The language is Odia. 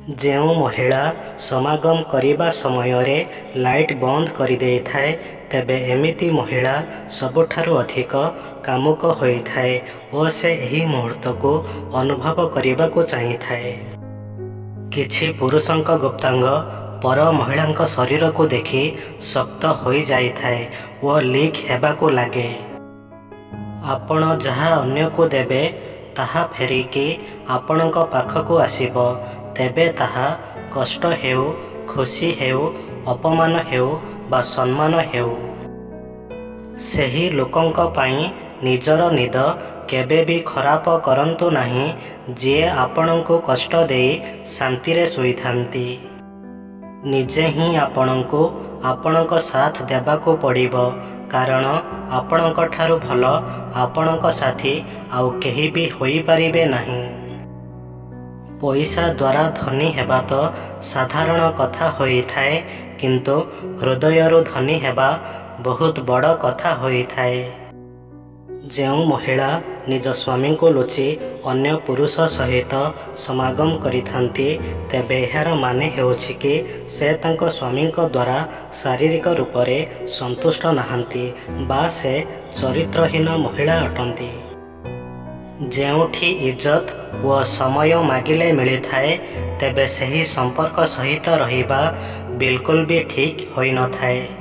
ଯେଉଁ ମହିଳା ସମାଗମ କରିବା ସମୟରେ ଲାଇଟ୍ ବନ୍ଦ କରିଦେଇଥାଏ ତେବେ ଏମିତି ମହିଳା ସବୁଠାରୁ ଅଧିକ କାମୁକ ହୋଇଥାଏ ଓ ସେ ଏହି ମୁହୂର୍ତ୍ତକୁ ଅନୁଭବ କରିବାକୁ ଚାହିଁଥାଏ। କିଛି ପୁରୁଷଙ୍କ ଗୁପ୍ତାଙ୍ଗ ପର ମହିଳାଙ୍କ ଶରୀରକୁ ଦେଖି ଶକ୍ତ ହୋଇଯାଇଥାଏ ଓ ଲିକ୍ ହେବାକୁ ଲାଗେ। ଆପଣ ଯାହା ଅନ୍ୟକୁ ଦେବେ ତାହା ଫେରିକି ଆପଣଙ୍କ ପାଖକୁ ଆସିବ, ତେବେ ତାହା କଷ୍ଟ ହେଉ, ଖୁସି ହେଉ, ଅପମାନ ହେଉ ବା ସମ୍ମାନ ହେଉ। ସେହି ଲୋକଙ୍କ ପାଇଁ ନିଜର ନିଦ କେବେ ବି ଖରାପ କରନ୍ତୁ ନାହିଁ ଯିଏ ଆପଣଙ୍କୁ କଷ୍ଟ ଦେଇ ଶାନ୍ତିରେ ଶୋଇଥାନ୍ତି। ନିଜେ ହିଁ ଆପଣଙ୍କୁ ଆପଣଙ୍କ ସାଥ ଦେବାକୁ ପଡ଼ିବ, କାରଣ ଆପଣଙ୍କ ଠାରୁ ଭଲ ଆପଣଙ୍କ ସାଥୀ ଆଉ କେହି ବି ହୋଇପାରିବେ ନାହିଁ। ପଇସା ଦ୍ୱାରା ଧନୀ ହେବା ତ ସାଧାରଣ କଥା ହୋଇଥାଏ, କିନ୍ତୁ ହୃଦୟରୁ ଧନୀ ହେବା ବହୁତ ବଡ଼ କଥା ହୋଇଥାଏ। ଯେଉଁ ମହିଳା ନିଜ ସ୍ୱାମୀଙ୍କୁ ଲୁଚି ଅନ୍ୟ ପୁରୁଷ ସହିତ ସମାଗମ କରିଥାନ୍ତି ତେବେ ଏହାର ମାନେ ହେଉଛି କି ସେ ତାଙ୍କ ସ୍ୱାମୀଙ୍କ ଦ୍ୱାରା ଶାରୀରିକ ରୂପରେ ସନ୍ତୁଷ୍ଟ ନାହାନ୍ତି ବା ସେ ଚରିତ୍ରହୀନ ମହିଳା ଅଟନ୍ତି। ଯେଉଁଠି ଇଜ୍ଜତ ଓ ସମୟ ମାଗିଲେ ମିଳିଥାଏ ତେବେ ସେହି ସମ୍ପର୍କ ସହିତ ରହିବା ବିଲକୁଲ ବି ଠିକ୍ ହୋଇନଥାଏ।